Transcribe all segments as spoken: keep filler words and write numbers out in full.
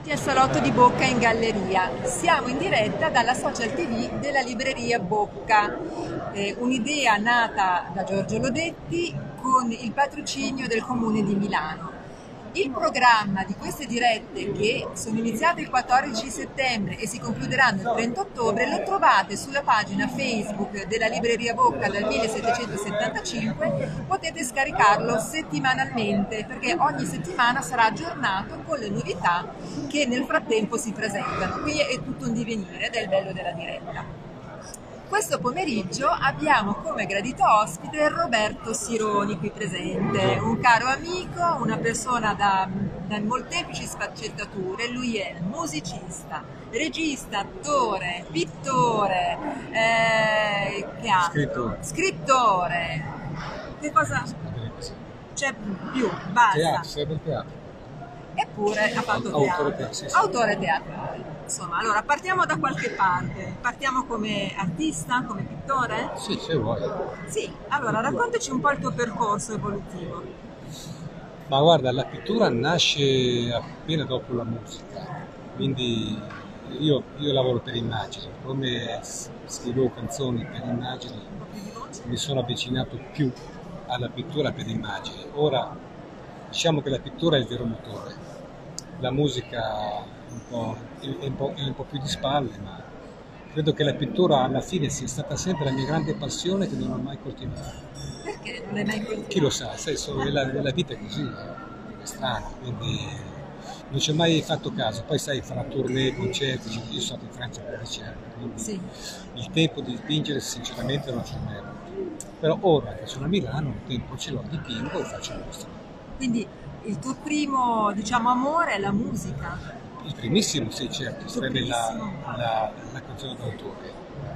Bentornati al Salotto di Bocca in Galleria. Siamo in diretta dalla social tivù della libreria Bocca, eh, un'idea nata da Giorgio Lodetti con il patrocinio del Comune di Milano. Il programma di queste dirette, che sono iniziate il quattordici settembre e si concluderanno il trenta ottobre, lo trovate sulla pagina Facebook della libreria Bocca dal millesettecentosettantacinque. Potete scaricarlo settimanalmente, perché ogni settimana sarà aggiornato con le novità che nel frattempo si presentano. Qui è tutto un divenire ed è il bello della diretta. Questo pomeriggio abbiamo come gradito ospite Roberto Sironi qui presente, un caro amico, una persona da, da molteplici sfaccettature. Lui è musicista, regista, attore, pittore, eh, che altro? Scrittore. Scrittore. Che cosa c'è più? Basta. Teatro, serve il teatro. Eppure ha fatto teatro. Autore teatro, sì, sì. Autore teatrale. Insomma, allora partiamo da qualche parte. Partiamo come artista, come pittore? Sì, se vuoi. Sì, allora raccontaci un po' il tuo percorso evolutivo. Ma guarda, la pittura nasce appena dopo la musica, quindi io, io lavoro per immagini, come scrivo canzoni per immagini, mi sono avvicinato più alla pittura per immagini. Ora diciamo che la pittura è il vero motore, la musica un po', è, un po', è un po' più di spalle, ma credo che la pittura alla fine sia stata sempre la mia grande passione che non ho mai coltivato. Perché non l'hai mai coltivato? Chi lo sa, sai, so, nella, nella vita è così, è strano, quindi non ci ho mai fatto caso. Poi sai, farà tournée, concerti, io sono stato in Francia per dieci anni, quindi sì, il tempo di dipingere sinceramente non ce n'è avuto. Però ora che sono a Milano il tempo ce l'ho, dipingo e faccio mostre. Quindi il tuo primo, diciamo, amore è la musica? Il primissimo, sì, certo, sarebbe la, la, la canzone d'autore.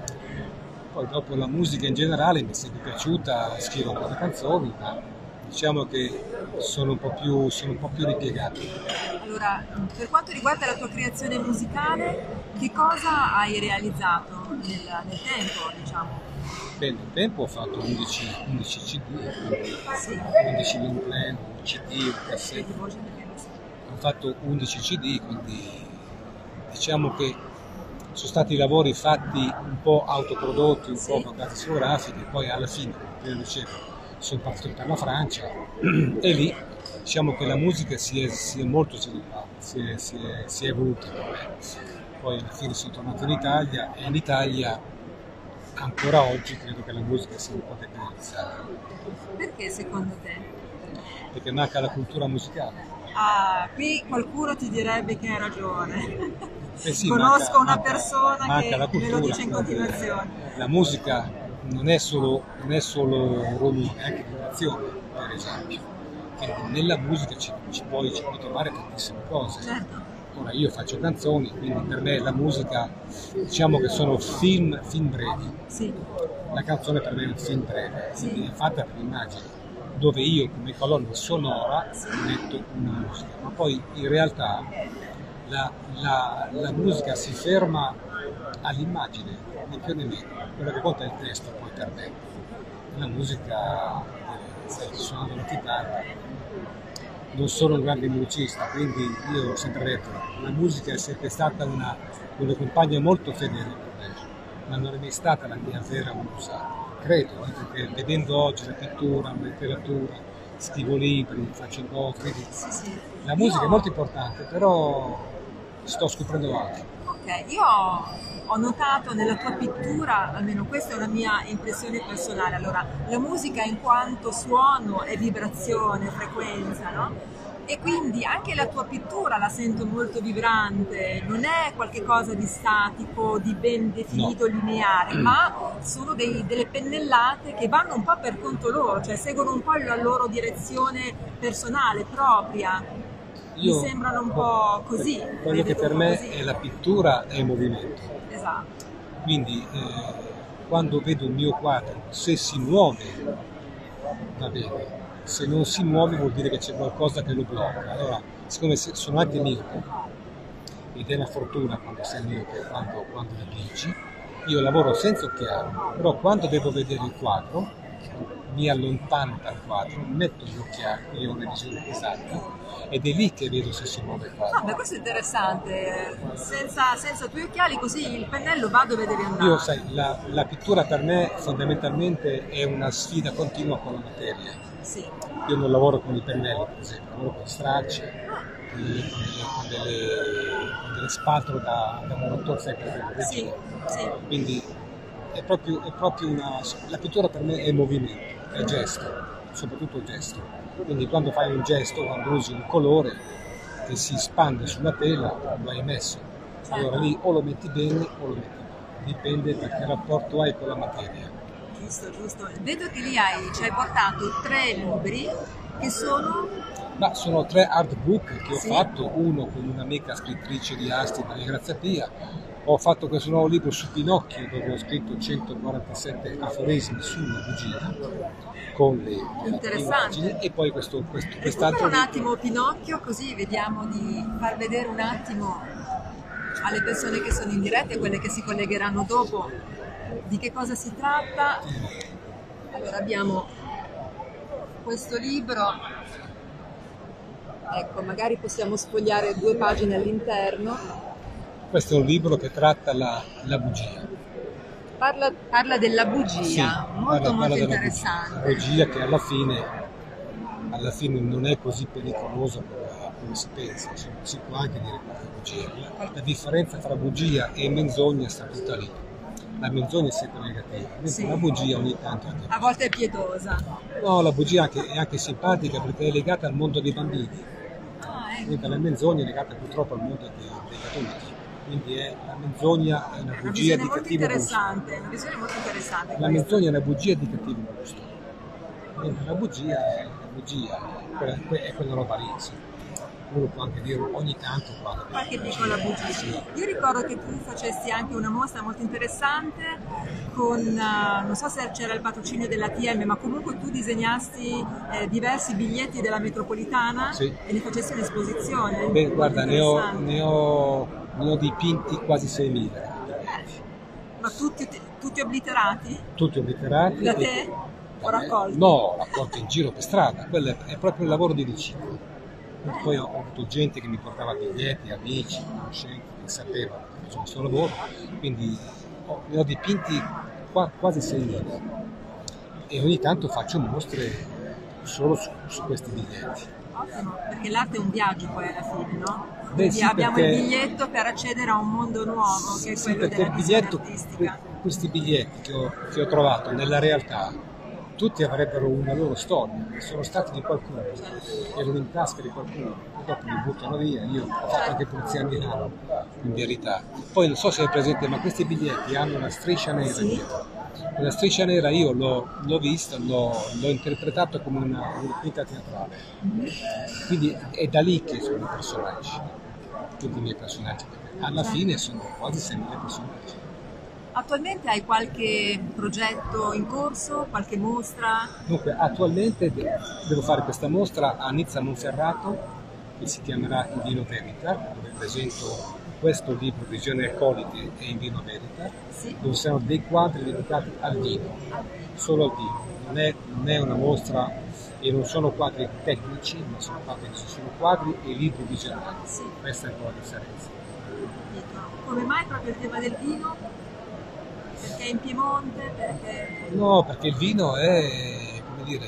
Poi dopo la musica in generale mi è sempre piaciuta, scrivo un po' di canzoni, ma diciamo che sono un po' più, sono un po' più ripiegato. Allora, per quanto riguarda la tua creazione musicale, che cosa hai realizzato nel, nel tempo, diciamo? Beh, nel tempo ho fatto undici, undici C D, sì, undici long-play, un C D, un cassetto. Ho fatto undici C D, quindi diciamo che sono stati lavori fatti un po' autoprodotti, un sì, po' con case discografiche, poi alla fine, come dicevo, sono partito per la Francia e lì diciamo che la musica si è, si è molto sviluppata, si è, si è, si è evoluta. Poi alla fine sono tornato in Italia e in Italia ancora oggi credo che la musica sia un po' depenalizzata. Perché secondo te? Perché manca la cultura musicale. Ah, qui qualcuno ti direbbe che hai ragione. Eh sì, Conosco manca, una manca, persona manca che cultura, me lo dice in continuazione. La musica non è solo, non è solo rumore, è anche vibrazione, per esempio. Quindi nella musica ci, ci, puoi, ci puoi trovare tantissime cose. Certo. Ora io faccio canzoni, quindi per me la musica, diciamo che sono film, film brevi. Sì. La canzone per me è un film breve, sì, quindi è fatta per immagini, dove io come colonna sonora metto una musica, ma poi in realtà la, la, la musica si ferma all'immagine, né più né meno. Quello che conta è il testo poi per me. La musica, sai, suonando la chitarra, non sono un grande musicista, quindi io ho sempre detto la musica è sempre stata una, una compagna molto fedele per me, ma non è mai stata la mia vera musa. Credo, eh, perché vedendo oggi la pittura, la letteratura, scrivo libri, faccio cose, quindi la musica io... è molto importante, però sto scoprendo altro. Ok, io ho, ho notato nella tua pittura, almeno questa è una mia impressione personale, allora la musica in quanto suono è vibrazione, frequenza, no? E quindi anche la tua pittura la sento molto vibrante, non è qualcosa di statico, di ben definito, no, lineare, ma sono dei, delle pennellate che vanno un po' per conto loro, cioè seguono un po' la loro direzione personale, propria. Io, mi sembrano un po' così. Quello che per me così è la pittura è il movimento. Esatto. Quindi eh, quando vedo un mio quadro, se si muove va bene. Se non si muove vuol dire che c'è qualcosa che lo blocca. Allora, siccome sono anche miope, ed è una fortuna quando sei miope, quando, quando dipingi, io lavoro senza occhiali, però quando devo vedere il quadro, mi allontano dal quadro, metto gli occhiali, quindi ho una visione esatta, ed è lì che vedo se si muove il quadro. Ah, beh, questo è interessante, senza, senza i tuoi occhiali così il pennello va dove deve andare. Io, sai, la, la pittura per me fondamentalmente è una sfida continua con la materia. Sì. Io non lavoro con i pennelli, per esempio, lavoro con stracci, con delle, con delle, con delle spatole da, da muratori secchi. Sì, sì. Quindi è proprio, è proprio una... La pittura per me è movimento, è gesto, soprattutto gesto. Quindi quando fai un gesto, quando usi un colore che si espande sulla tela, lo hai messo. Allora lì o lo metti bene o lo metti male, dipende da che rapporto hai con la materia. Giusto, giusto. Vedo che lì hai, ci hai portato tre libri che sono... Ma sono tre artbook che ho Sì. fatto, uno con un'amica scrittrice di Asti, Maria Grazia Pia. Ho fatto questo nuovo libro su Pinocchio dove ho scritto centoquarantasette aforismi sulla bugia con le, le immagini, e poi questo, questo, quest'altro Recupera un libro. attimo Pinocchio, così vediamo di far vedere un attimo alle persone che sono in diretta e quelle che si collegheranno dopo di che cosa si tratta. Allora abbiamo questo libro, ecco, magari possiamo sfogliare due pagine all'interno. Questo è un libro che tratta la, la bugia. Parla, parla della bugia, Sì, molto parla- molto parla della interessante. bugia. La bugia che alla fine, alla fine non è così pericolosa come, come si pensa, insomma, si può anche dire che è bugia. La, la differenza tra bugia e menzogna sta tutta lì. La menzogna è sempre negativa, mentre Sì. la bugia ogni tanto è anche... A volte è pietosa. No, la bugia anche- è anche simpatica perché è legata al mondo dei bambini, Ah, ecco. mentre la menzogna è legata purtroppo al mondo dei, degli adulti. Quindi è, la menzogna è una Una bugia visione di molto cattivo gusto. interessante, una visione molto interessante. La questa. menzogna è una bugia di cattivo gusto, mentre la bugia è la bugia, quella, que- è quella roba lì. Sì. Uno può anche dire ogni tanto quando Qualche piccola bugia. Sì. Io ricordo che tu facessi anche una mostra molto interessante con, eh, non so se c'era il patrocinio dell'A T M, ma comunque tu disegnasti eh, diversi biglietti della metropolitana Sì. e ne facessi un'esposizione. Beh, molto guarda, ne ho, interessante. ne ho, ne ho dipinti quasi seimila, Ma tutti, tutti obliterati? tutti obliterati. Da e- te? O da me. raccolti? No, raccolti in giro per strada, quello è, è proprio il lavoro di riciclo. Poi ho, ho avuto gente che mi portava biglietti, amici, conoscenti, che sapevano che facevo questo lavoro, quindi ho- ne ho dipinti qua- quasi seimila e ogni tanto faccio mostre solo su, su questi biglietti. Ottimo, perché l'arte è un viaggio poi alla fine, no? Beh, Quindi sì, abbiamo perché- il biglietto per accedere a un mondo nuovo, che è Sì, quello perché della il visione biglietto, artistica. que- questi biglietti che ho, che ho trovato nella realtà, tutti avrebbero una loro storia, sono stati di qualcuno, erano in tasca di qualcuno, e dopo li buttano via. Io ho fatto anche polizia a Milano, in verità. Poi non so se è presente, ma questi biglietti hanno una striscia nera Sì. dietro. Quella striscia nera io l'ho, l'ho vista, l'ho, l'ho interpretata come una, una quinta teatrale. Quindi è da lì che sono i personaggi, tutti i miei personaggi. Alla fine sono quasi sempre personaggi. Attualmente hai qualche progetto in corso, qualche mostra? Dunque, attualmente de- devo fare questa mostra a Nizza Monferrato, che si chiamerà In Vino Verita, dove presento questo libro Visioni Alcoliche e In Vino Verita, Sì. dove sono dei quadri dedicati al vino, solo al vino. Non è, non è una mostra e non sono quadri tecnici, ma sono quadri, sono quadri e libri visionari. Sì. Questa è un po' la differenza. Come mai proprio il tema del vino? Perché è in Piemonte? Perché... No, perché il vino è, come dire,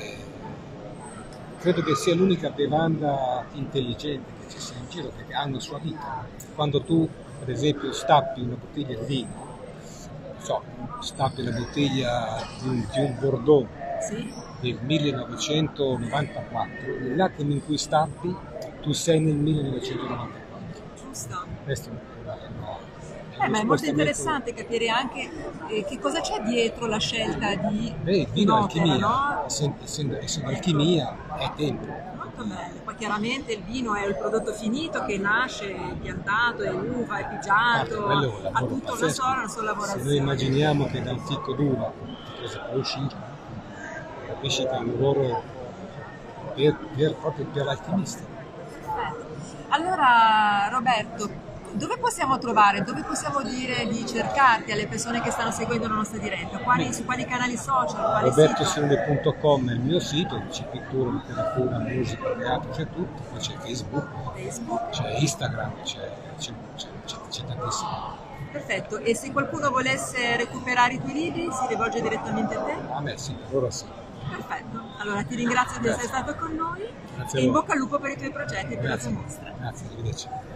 credo che sia l'unica bevanda intelligente che ci sia in giro, perché ha una sua vita. Quando tu, ad esempio, stappi una bottiglia di vino, non so, stappi la bottiglia di un, di un Bordeaux Sì? del millenovecentonovantaquattro, nell'attimo in cui stappi, tu sei nel millenovecentonovantaquattro. Giusto. Questo è una, Eh, ma è molto spostamento- interessante capire anche eh, che cosa c'è dietro la scelta di Beh, il vino è un'opera, alchimia, no? essendo, essendo, essendo alchimia è tempo. Molto bello. Poi chiaramente il vino è il prodotto finito che nasce piantato, è uva, è Ah, pigiato, quello è un ha lavoro tutta una pazzesco. sua, una sua Se lavorazione. noi immaginiamo che dal fico d'uva cosa può uscire, capisci che è un lavoro per, per, proprio per l'alchimista. Perfetto. Allora Roberto, tu Dove possiamo trovare, dove possiamo dire di cercarti alle persone che stanno seguendo la nostra diretta? Quali, su quali canali social? Quali roberto simone punto com è il mio sito, c'è pittura, letteratura, musica, teatro, c'è tutto, poi c'è Facebook, Facebook. c'è Instagram, c'è, c'è, c'è, c'è, c'è tantissimo. Perfetto, e se qualcuno volesse recuperare i tuoi libri si rivolge direttamente a te? A me sì, ora sì. Perfetto, allora ti ringrazio di essere stato con noi Grazie e in a voi. bocca al lupo per i tuoi progetti e per Grazie. la tua mostra. Grazie, arrivederci.